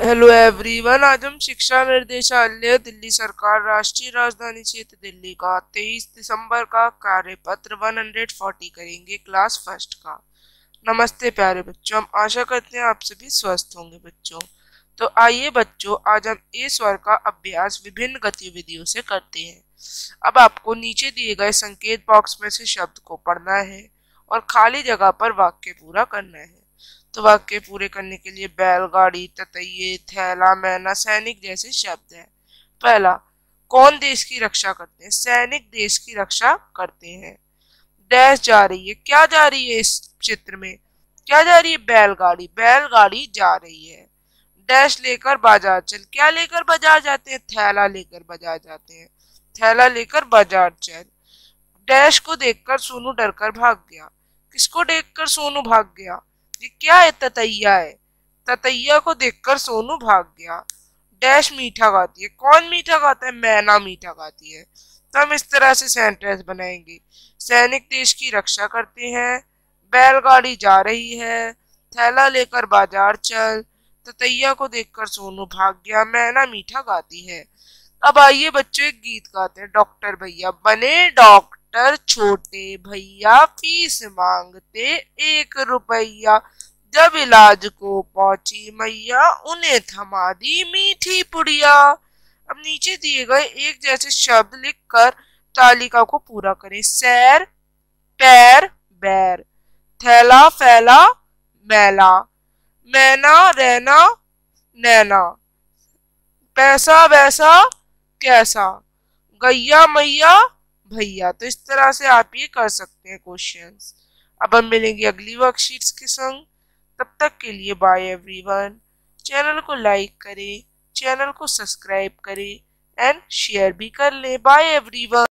Hello everyone. आज हम शिक्षा निर्देशालय दिल्ली सरकार राष्ट्रीय राजधानी क्षेत्र दिल्ली का 23 दिसंबर का कार्यपत्र 140 करेंगे, क्लास फर्स्ट का। नमस्ते प्यारे बच्चों, हम आशा करते हैं आप सभी स्वस्थ होंगे बच्चों। तो आइए बच्चों, आज हम ए स्वर का अभ्यास विभिन्न गतिविधियों से करते हैं। अब आपको नीचे दिए गए संकेत बॉक्स में से शब्द को पढ़ना है और खाली जगह पर वाक्य पूरा करना है। तो वाक्य पूरे करने के लिए बैलगाड़ी, ततैये, थैला, मैना, सैनिक जैसे शब्द हैं। पहला, कौन देश की रक्षा करते हैं? सैनिक देश की रक्षा करते हैं। डैश जा रही है, क्या जा रही है इस चित्र में? क्या जा रही है? बैलगाड़ी, बैलगाड़ी जा रही है। डैश लेकर बाजार चल, क्या लेकर बाजार जाते हैं? थैला लेकर बाजार जाते हैं, थैला लेकर बाजार चल। डैश को देखकर सोनू डरकर भाग गया, किसको देखकर सोनू भाग गया? ये क्या है? ततैया है, ततैया को देखकर सोनू भाग गया। डैश मीठा गाती है, कौन मीठा गाता है? मैना मीठा गाती है। तो हम इस तरह से सेंटेंस बनाएंगे। सैनिक देश की रक्षा करते हैं, बैलगाड़ी जा रही है, थैला लेकर बाजार चल, ततैया को देखकर सोनू भाग गया, मैना मीठा गाती है। अब आइए बच्चों, एक गीत गाते हैं। डॉक्टर भैया बने डॉक्टर, छोटे भैया फीस मांगते 1 रुपया, जब इलाज को पहुंची मैया उन्हें थमा दी मीठी पुड़िया। अब नीचे दिए गए एक जैसे शब्द लिखकर तालिका को पूरा करें। सैर, पैर, बैर, थैला, फैला, मैला, मैना, रहना, नैना, पैसा, वैसा, कैसा, गैया, मैया, भैया। तो इस तरह से आप ये कर सकते हैं क्वेश्चंस। अब हम मिलेंगे अगली वर्कशीट्स के संग। तब तक के लिए बाय एवरीवन। चैनल को लाइक करें, चैनल को सब्सक्राइब करें एंड शेयर भी कर लें। Bye everyone.